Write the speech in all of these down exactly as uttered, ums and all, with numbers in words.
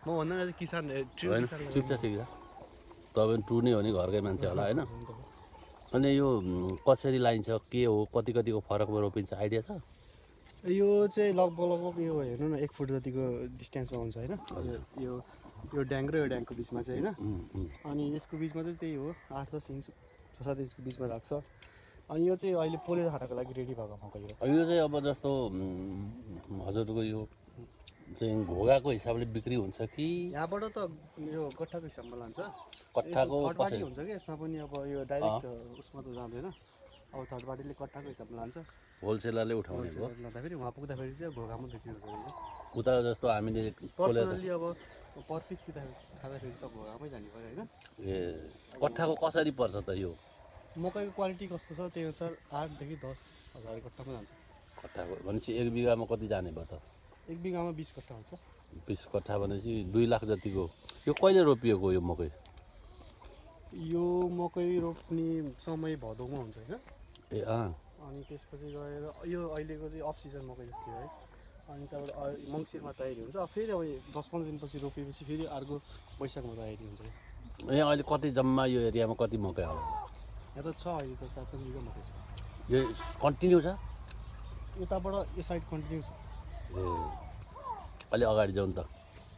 भन्दा चाहिँ किसान ट्रु होइन किसान ठिक छ ठिक छ तपाईँ ट्रु नै हो नि घरकै मान्छे होला होइन अनि यो कसरी लाइन्छ के हो कति कतिको फरकमा रोपिन्छ आइडिया छ यो चाहिँ लगभग लगभग यो हेर्नु न एक फुट जतिको डिस्टेन्समा हुन्छ होइन यो यो ड्याङ र यो ड्याङको बिचमा चाहिँ होइन अनि यसको बिचमा चाहिँ त्यही हो आठ दस इन्च छ सात इन्चको बिचमा राख्छ अनि यो चाहिँ अहिले पोलेर खानको लागि रेडी भएको मकै हो यो चाहिँ अब जस्तो हजुरको यो चाहिँ घोगाको हिसाबले बिक्री हुन्छ कि यहाँबाट त यो कट्ठाको हिसाबमा लान्छ कट्ठाको थर्ड पार्टी हुन्छ कि यसमा पनि अब यो डाइरेक्ट उसमा त जाँदैन अब थर्ड पार्टीले कट्ठाको हिसाबमा लान्छ होलसेलरले उठाउने भयो लाँदाखेरि उहाँ पुग्दाखेरि चाहिँ घोगामा बिक्री हुन्छ उता जस्तो हामीले पर्सनल्ली अब पर पिस खाँदाखेरि त घोगामै जानु पऱ्यो होइन ए कट्ठाको कसरी पर्छ त यो मकैको क्वालिटी कस्तो छ त्यही अनुसार आठदेखि दस हजार कट्ठामा जान्छ कट्ठाको भनेपछि एक बिघामा कति जाने भयो त एक बिघामा बिस कट्ठा हुन्छ बिस कट्ठा भनेपछि दुई लाख जतिको यो कहिले रोपिएको यो मकै यो मकै रोप्ने समय भदौमा हुन्छ होइन ए अँ अनि त्यसपछि गएर यो अहिलेको चाहिँ अफ सिजन मकै जस्तै है अनि त्यहाँबाट मङ्सिरमा तयारी हुन्छ फेरि अब दस पन्ध्र दिनपछि रोपेपछि फेरि अर्को वैशाखमा तयारी हुन्छ यहाँ अहिले कति जम्मा यो एरियामा कति मकै होला यहाँ त छ अहिले त चार पाँच बिघा मकै छ यो कन्टिन्यू छ यताबाट यो साइड कन्टिन्यू छ ए अलि अगाडि जाउँ त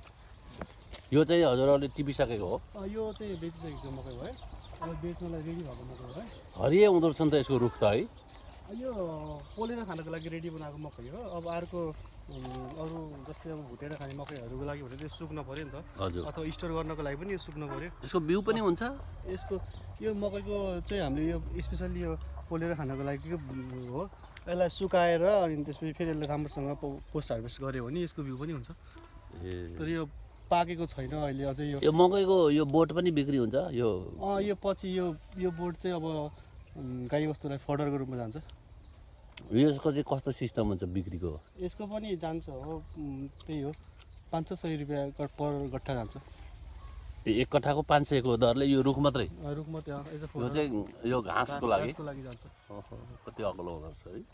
यो चाहिँ हजुरहरूले टिपिसकेको हो यो चाहिँ बेचिसकेको मकै भयो अब बेच्नलाई रेडी भएको मकै हो है हरिया हुँदो रहेछ नि त यसको रुख त है यो पोलेर खानको लागि रेडी बनाएको मकै हो अब अर्को अरू जस्तै अब भुटेर खाने मकैहरूको लागि भने त्यो सुक्न पऱ्यो नि त हजुर अथवा स्टोर गर्नको लागि पनि यो सुक्न पऱ्यो यसको बिउ पनि हुन्छ यसको यो मकैको चाहिँ हामीले यो स्पेसल्ली यो पोलेर खानको लागि हो यसलाई सुकाएर अनि त्यसपछि फेरि यसलाई राम्रोसँग पोस्ट हार्भेस्ट गऱ्यो भने यसको बिउ पनि हुन्छ ए तर यो पाकेको छैन अहिले अझै यो यो मकैको यो बोट पनि बिक्री हुन्छ यो अँ यो पछि यो यो बोट चाहिँ अब गाईबस्तुलाई फडरको रूपमा जान्छ यसको चाहिँ कस्तो सिस्टम हुन्छ बिक्रीको यसको पनि जान्छ हो त्यही हो पाँच छ सय रुपियाँ पर गट्ठा जान्छ एक कट्ठाको पाँच सयको दरले यो रुख मात्रै रुख मात्रै एज अ यो चाहिँ यो घाँसको लागि लागि जान्छ कति अग्लो हुँदो रहेछ है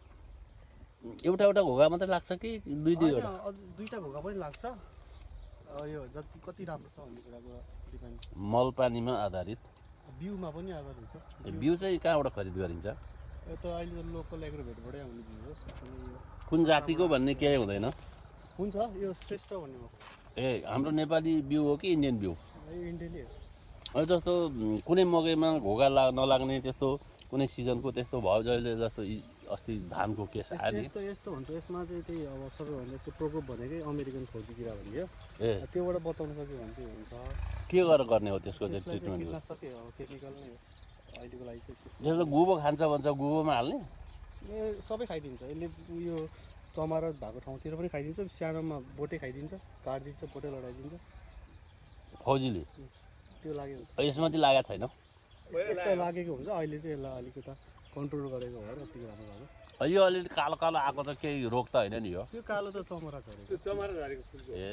एउटा एउटा घोगा मात्रै लाग्छ कि दुई दुईवटा दुईवटा घोगा पनि लाग्छ यो जति कति राम्रो छ भन्ने कुराको डिपेन्ड मल पानीमा आधारित बिउमा पनि आधार हुन्छ बिउ चाहिँ कहाँबाट खरिद गरिन्छ यो त अहिले त लोकल एग्रोभेटबाटै आउने बिउ हो कुन जातिको भन्ने केही हुँदैन हुन्छ यो श्रेष्ठ भन्ने हो ए हाम्रो नेपाली बिउ हो कि इन्डियन बिउ इन्डियनै हो अहिले जस्तो कुनै मकैमा घोगा ला नलाग्ने त्यस्तो कुनै सिजनको त्यस्तो भयो जहिले जस्तो अस्ति धानको केस आयो यस्तो यस्तो हुन्छ यसमा चाहिँ त्यही अब सबैभन्दा त्यो प्रकोप भनेकै अमेरिकन फौजी किरा भन्ने हो ए त्योबाट बचाउन सक्यो भने चाहिँ हुन्छ के गरेर गर्ने हो त्यसको चाहिँ ट्रिटमेन्ट कीटनाशकै हो केमिकल नै हो अहिलेको लागि चाहिँ जस्तो गुबो खान्छ भन्छ गुबोमा हाल्ने ए सबै खाइदिन्छ यसले उयो चमरा भएको ठाउँतिर पनि खाइदिन्छ सानोमा बोटे खाइदिन्छ काटिदिन्छ बोटे लडाइदिन्छ फौजीले त्यो लाग्यो यसमा चाहिँ लागेको छैन यस्तो लागेको हुन्छ अहिले चाहिँ यसलाई अलिकति कन्ट्रोल गरेको भएर यति राम्रो भएको यो अलिअलि कालो कालो आएको त केही रोग त होइन नि यो त्यो कालो त चमरा झरेको त्यो चमरा झरेको फुल ए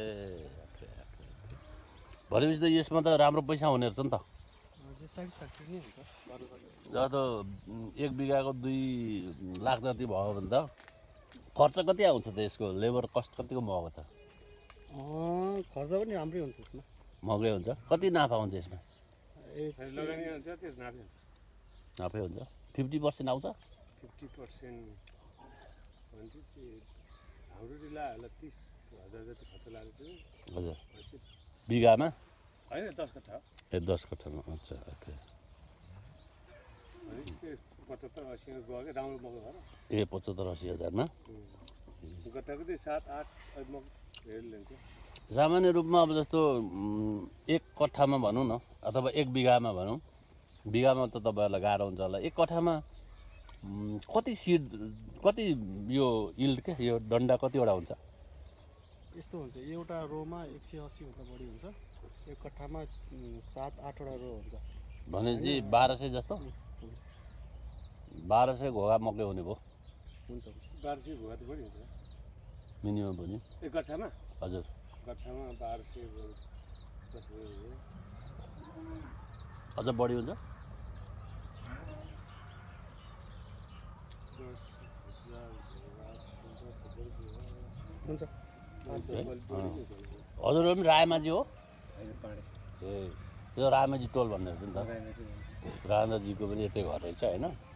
भनेपछि त यसमा त राम्रो पैसा हुने रहेछ नि त सेटिस्फ्याक्ट्री नै हुन्छ जस्तो एक बिघाको दुई लाख जति भयो भने त खर्च कति आउँछ त यसको लेबर कस्ट कतिको महँगो छ खर्च पनि राम्रै हुन्छ यसमा महँगै हुन्छ कति नाफा हुन्छ यसमा ए लगानी हुन्छ त्यो नाफा हुन्छ नाफै हुन्छ फिफ्टी पर्सेन्ट आउँछ फिफ्टी पर्सेन्ट भन्छ हाम्रो जिल्लाहरूलाई तिस हजार जति खर्च लागेको थियो हजुर बिघामा होइन दस कट्ठा ए दस कट्ठामा अच्छा ओके पचहत्तर असी गयो क्या राम्रो मकै भएर ए पचहत्तर असी हजारमा गट्टाको चाहिँ सात आठ हेरेर लिन्छ सामान्य रूपमा अब जस्तो एक कट्ठामा भनौँ न अथवा एक बिघामा भनौँ बिघामा त तपाईँहरूलाई गाह्रो हुन्छ होला एक कट्ठामा कति सिड कति यो इल्ड क्या यो डन्डा कतिवटा हुन्छ यस्तो हुन्छ एउटा रोमा एक सय अस्सीभन्दा बढी हुन्छ एक कट्ठामा सात आठवटा रो हुन्छ भनेपछि बाह्र सय जस्तो बाह्र सय घोगा मकै हुने भयो हुन्छ बाह्र सय घोगा त बढी हुन्छ मिनिमम पनि एक कट्ठामा हजुर कट्ठामा बाह्र सय अझ बढी हुन्छ हुन्छ हजुरहरू पनि रायमाझी हो होइन पाँडे ए त्यो रायमाझी टोल भन्ने रहेछ नि त रायमाझी राजेन्द्रजीको पनि यतै घर रहेछ होइन